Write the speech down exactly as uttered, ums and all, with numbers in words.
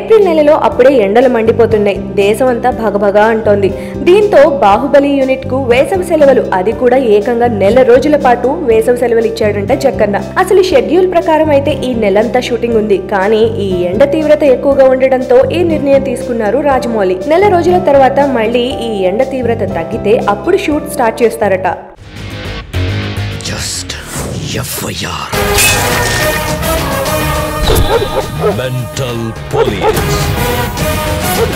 April నెలలో అప్పుడే ఎండలు మండిపోతున్నాయి. దేశం అంతా భగభగా అంటోంది. దీంతో బాహుబలి యూనిట్ కు వేసవి సెలవులు, అది కూడా ఏకంగా నెల రోజుల పాటు వేసవి సెలవులు ఇచ్చాడంట జక్కన్న. అసలు షెడ్యూల్ ప్రకారం అయితే ఈ నెలంతా షూటింగ్ ఉంది. కానీ ఈ ఎండ తీవ్రత ఎక్కువగా ఉండడంతో ఈ నిర్ణయం తీసుకున్నారు రాజమౌళి. నెల రోజుల తర్వాత మళ్ళీ ఈ ఎండ తీవ్రత తగ్గితే అప్పుడు షూట్ స్టార్ట్ చేస్తారట. Just FIR mental police.